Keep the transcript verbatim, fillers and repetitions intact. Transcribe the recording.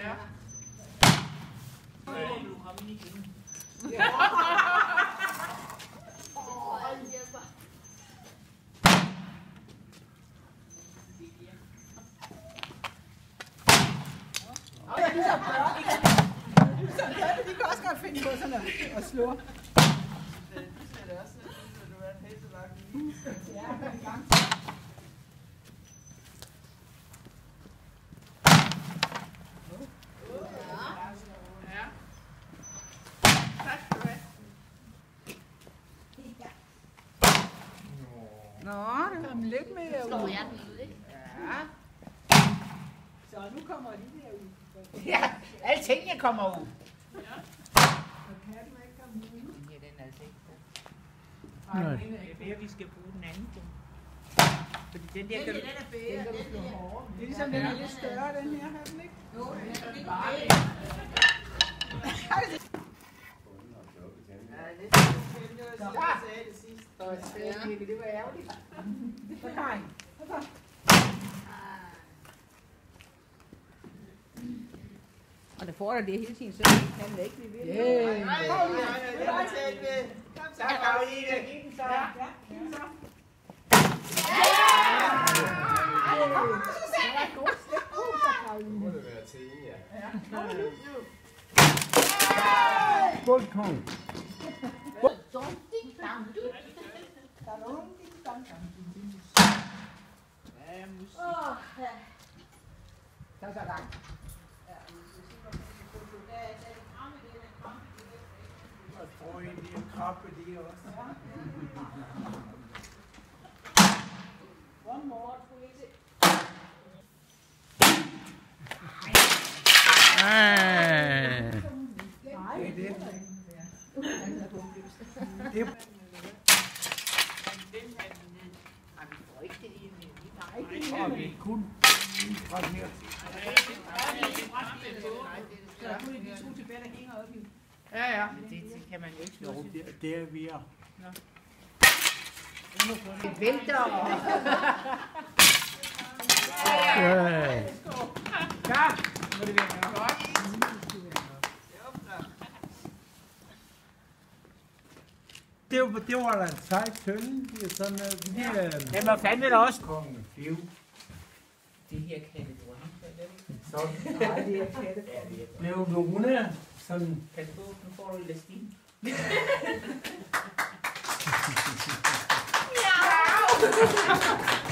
Ja. Du kom ind igen. Og jeg ligesom børn. Ligesom børn, de kan også godt finde på sådan at, at slå. Det ser det også lidt ud, at du er en hæsevagt. Ja, en gang. Ja. Tak skal du have. Nå, der kom lidt mere ud. jeg den ud, ikke? Ja. Så nu kommer de der ud. Ja, alle tingene kommer ud. Så kan den ikke komme ud. Ja, den er altså ikke god. Nej. Det er ved, at vi skal bruge den anden ting. Fordi den der kan du... Den kan du slå hårdere. Det er ligesom, den er lidt større, den her, har den ikke? Jo, den er lidt bare. Så var sagde det sidst. Det var ærgerligt. Så Karin. Så. Og det får der det hele tiden, så kan det ikke blive ved. Yeah. Nej, nej, nej, det var talt ved. Så Karoline, giv den så. Ja, giv den så. Må det være til en, ja. Boldkong. Ja, musik. Så så langt. Jeg tror egentlig, en krabbe, det er også. One more, please. Ej. Nej, Det er det. Det er... Den her ned. Ej, vi får ikke det hele ned. nej, ikke Og vi kun fra her. Så er det de to tilbage, der hænger oppe i. Ja, ja. Det, det kan man jo ikke slå. Det, det er vi er. Det vælter. Ja. Ja, må det være godt. Det var, det var da en sej tønde. Det er sådan, at vi er... Den var fandme da også. Kongen fjev. Det her kan det jo ikke. Så Nej, det er katte. blev Lone sådan... Kan du få, nu får du elastin. Ja!